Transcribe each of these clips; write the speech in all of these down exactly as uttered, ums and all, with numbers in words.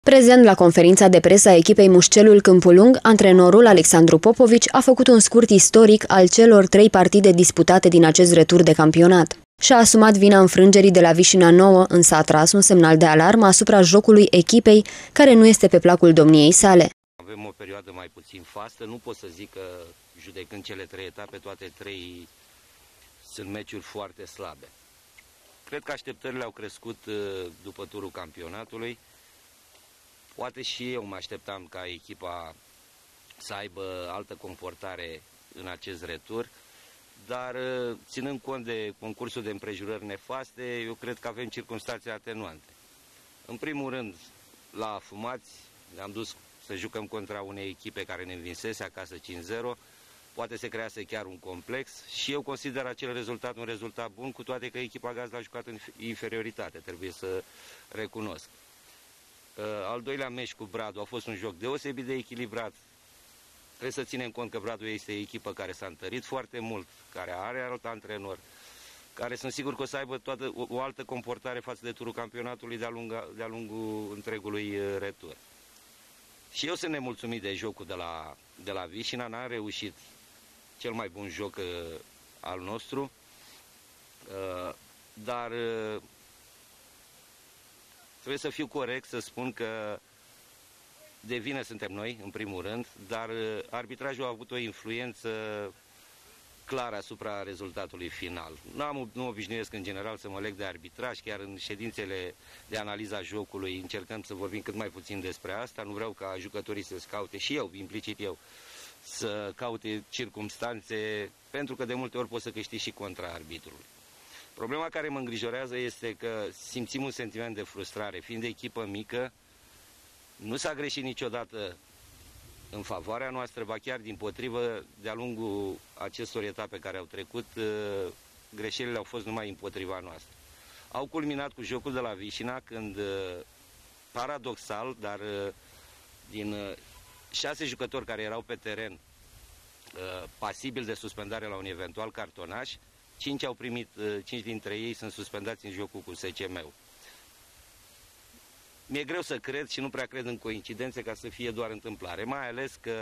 Prezent la conferința de presă a echipei Mușcelul Câmpul Lung, antrenorul Alexandru Popovici a făcut un scurt istoric al celor trei partide disputate din acest retur de campionat. Și-a asumat vina înfrângerii de la Vișina Nouă, însă a tras un semnal de alarmă asupra jocului echipei, care nu este pe placul domniei sale. Avem o perioadă mai puțin fastă, nu pot să zic că, judecând cele trei etape, toate trei sunt meciuri foarte slabe. Cred că așteptările au crescut după turul campionatului. Poate și eu mă așteptam ca echipa să aibă altă comportare în acest retur, dar ținând cont de concursul de împrejurări nefaste, eu cred că avem circunstanțe atenuante. În primul rând, la afumați, ne-am dus să jucăm contra unei echipe care ne învinsese acasă cinci zero, poate se crease chiar un complex și eu consider acel rezultat un rezultat bun, cu toate că echipa gazdă a jucat în inferioritate, trebuie să recunosc. Al doilea meci cu Bradu a fost un joc deosebit de echilibrat. Trebuie să ținem cont că Bradu este o echipă care s-a întărit foarte mult, care are alt antrenor, care sunt sigur că o să aibă toată, o, o altă comportare față de turul campionatului de-a de lungul întregului retur. Și eu sunt nemulțumit de jocul de la, de la Vișina, n-am reușit cel mai bun joc uh, al nostru, uh, dar uh, trebuie să fiu corect să spun că de vină suntem noi, în primul rând, dar uh, arbitrajul a avut o influență clară asupra rezultatului final. Nu nu obișnuiesc în general să mă leg de arbitraj, chiar în ședințele de analiză a jocului încercăm să vorbim cât mai puțin despre asta. Nu vreau ca jucătorii să caute, și eu, implicit eu, să caute circumstanțe, pentru că de multe ori poți să câștigi și contra arbitrului. Problema care mă îngrijorează este că simțim un sentiment de frustrare. Fiind de echipă mică, nu s-a greșit niciodată în favoarea noastră, ba chiar dimpotrivă, de-a lungul acestor etape care au trecut, greșelile au fost numai împotriva noastră. Au culminat cu jocul de la Vișina, când, paradoxal, dar din șase jucători care erau pe teren pasibili de suspendare la un eventual cartonaș, cinci au primit, cinci dintre ei sunt suspendați în jocul cu S C M-ul. Mi-e greu să cred și nu prea cred în coincidențe, ca să fie doar întâmplare, mai ales că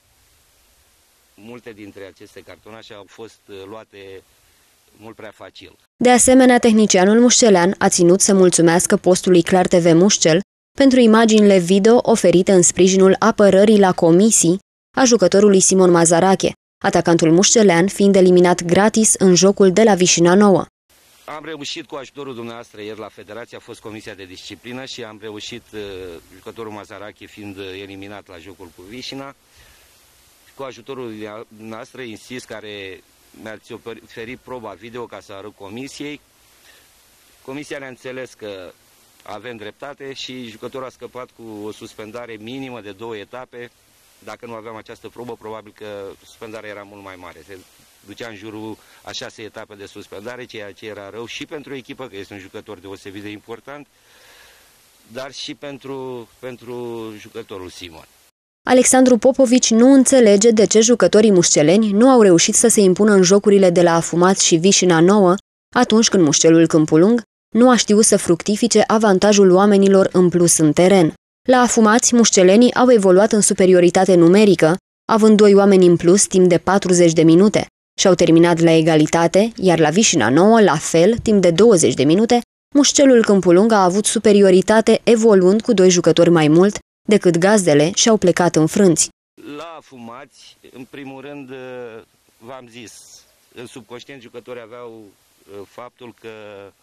multe dintre aceste cartonașe au fost luate mult prea facil. De asemenea, tehnicianul mușcelean a ținut să mulțumească postului Clar T V Mușcel pentru imaginile video oferite în sprijinul apărării la comisii a jucătorului Simon Mazarache, atacantul mușcelean fiind eliminat gratis în jocul de la Vișina Nouă. Am reușit cu ajutorul dumneavoastră ieri la Federație, a fost Comisia de Disciplină și am reușit, jucătorul Mazarache fiind eliminat la jocul cu Vișina, cu ajutorul dumneavoastră, insist, care mi-ați oferit proba video ca să arăt Comisiei. Comisia ne-a înțeles că avem dreptate și jucătorul a scăpat cu o suspendare minimă de două etape. Dacă nu aveam această probă, probabil că suspendarea era mult mai mare. Se ducea în jurul a șase etape de suspendare, ceea ce era rău și pentru echipă, că este un jucător deosebit de important, dar și pentru, pentru jucătorul Simon. Alexandru Popovici nu înțelege de ce jucătorii mușceleni nu au reușit să se impună în jocurile de la Afumați și Vișina Nouă, atunci când Mușcelul Câmpul Lung nu a știut să fructifice avantajul oamenilor în plus în teren. La Afumați, mușcelenii au evoluat în superioritate numerică, având doi oameni în plus timp de patruzeci de minute, și au terminat la egalitate, iar la Vișina Nouă, la fel, timp de douăzeci de minute, Mușcelul Câmpul Lung a avut superioritate evoluând cu doi jucători mai mult decât gazdele și au plecat înfrânți. La Afumați, în primul rând, v-am zis, în subconștient jucătorii aveau faptul că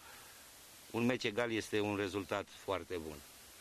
un meci egal este un rezultat foarte bun.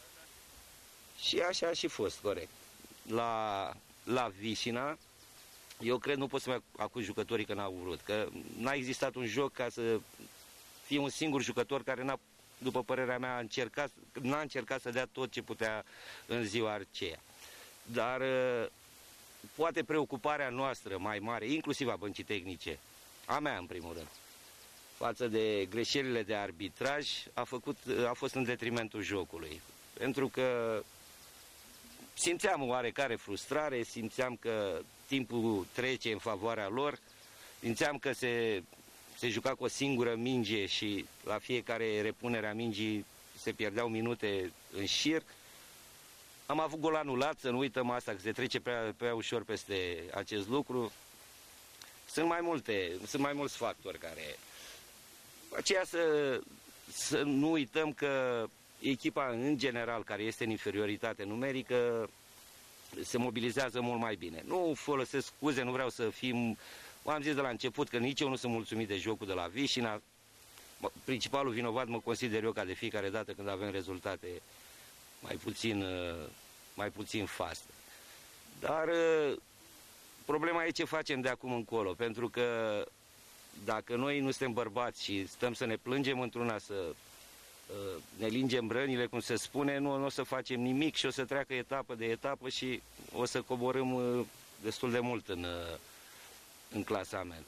Și așa a și fost, corect. La, la Vișina, eu cred, nu pot să-mi acuz jucătorii că n-au vrut, că n-a existat un joc ca să fie un singur jucător care, n-a, după părerea mea, a încercat, n-a încercat să dea tot ce putea în ziua aceea. Dar poate preocuparea noastră mai mare, inclusiv a băncii tehnice, a mea în primul rând, față de greșelile de arbitraj, a, făcut, a fost în detrimentul jocului. Pentru că simțeam o oarecare frustrare, simțeam că timpul trece în favoarea lor, simțeam că se, se juca cu o singură minge și la fiecare repunere a mingii se pierdeau minute în șir Am avut gol anulat, să nu uităm asta, că se trece prea, prea ușor peste acest lucru. Sunt mai multe, sunt mai mulți factori care... Aceea să, să nu uităm că echipa în general, care este în inferioritate numerică, se mobilizează mult mai bine. Nu folosesc scuze, nu vreau să fim... Am zis de la început că nici eu nu sunt mulțumit de jocul de la Vișina. Principalul vinovat mă consider eu, ca de fiecare dată când avem rezultate mai puțin, mai puțin faste. Dar problema e ce facem de acum încolo, pentru că dacă noi nu suntem bărbați și stăm să ne plângem într-una, să ne lingem rănile, cum se spune, nu, nu o să facem nimic și o să treacă etapă de etapă și o să coborâm destul de mult în, în clasament.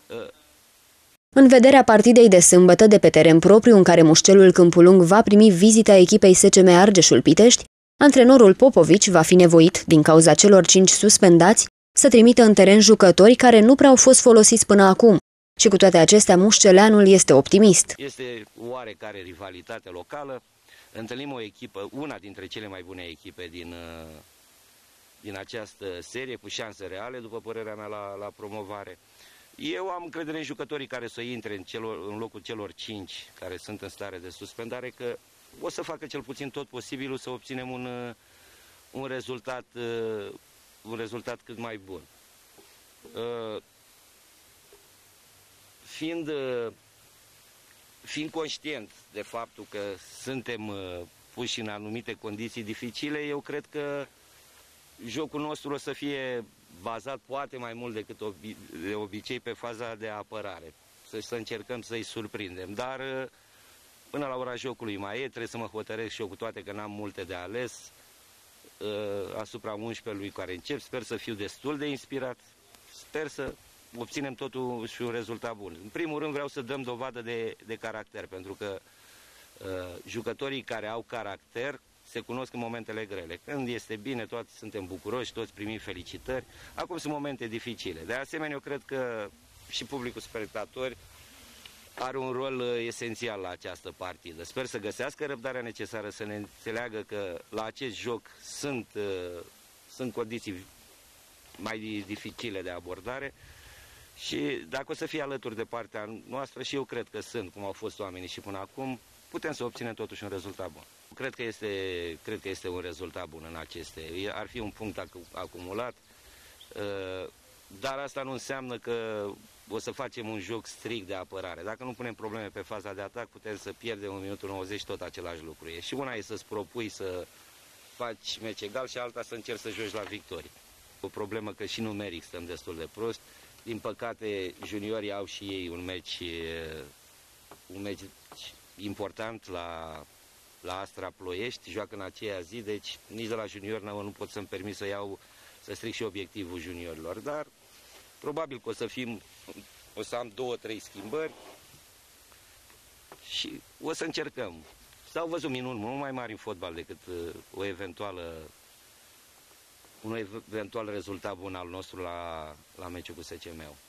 În vederea partidei de sâmbătă de pe teren propriu, în care Mușcelul Câmpul Lung va primi vizita echipei S C M Argeșul Pitești, antrenorul Popovici va fi nevoit, din cauza celor cinci suspendați, să trimită în teren jucători care nu prea au fost folosiți până acum. Și cu toate acestea, mușceleanul este optimist. Este oarecare rivalitate locală. Întâlnim o echipă, una dintre cele mai bune echipe din, din această serie, cu șanse reale, după părerea mea, la, la promovare. Eu am încredere în jucătorii care să intre în, celor, în locul celor cinci care sunt în stare de suspendare, că o să facă cel puțin tot posibilul să obținem un, un, rezultat, un rezultat cât mai bun. Fiind, fiind conștient de faptul că suntem puși în anumite condiții dificile, eu cred că jocul nostru o să fie bazat poate mai mult decât obi de obicei pe faza de apărare. Să, să încercăm să-i surprindem. Dar până la ora jocului mai e, trebuie să mă hotăresc și eu, cu toate că n-am multe de ales, asupra unsprezecelui care încep. Sper să fiu destul de inspirat. Sper să obținem totuși un rezultat bun. În primul rând vreau să dăm dovadă de, de caracter, pentru că uh, jucătorii care au caracter se cunosc în momentele grele. Când este bine, toți suntem bucuroși, toți primim felicitări. Acum sunt momente dificile. De asemenea, eu cred că și publicul spectatori are un rol uh, esențial la această partidă. Sper să găsească răbdarea necesară, să ne înțeleagă că la acest joc sunt, uh, sunt condiții mai dificile de abordare. Și dacă o să fie alături de partea noastră, și eu cred că sunt, cum au fost oamenii și până acum, putem să obținem totuși un rezultat bun. Cred că este, cred că este un rezultat bun în aceste. Ar fi un punct acumulat, dar asta nu înseamnă că o să facem un joc strict de apărare. Dacă nu punem probleme pe faza de atac, putem să pierdem în minutul nouăzeci tot același lucru. E și una e să-ți propui să faci meci egal și alta să încerci să joci la victorie. O problemă că și numeric stăm destul de prost. Din păcate, juniorii au și ei un meci, un meci important la, la Astra Ploiești, joacă în aceea zi, deci nici de la junior nu, nu pot să-mi permit să iau, să stric și obiectivul juniorilor, dar probabil că o să fim, o să am două, trei schimbări și o să încercăm. S-au văzut minuni mult mai mari în fotbal decât o eventuală un eventual rezultat bun al nostru la, la meciul cu S C M-ul.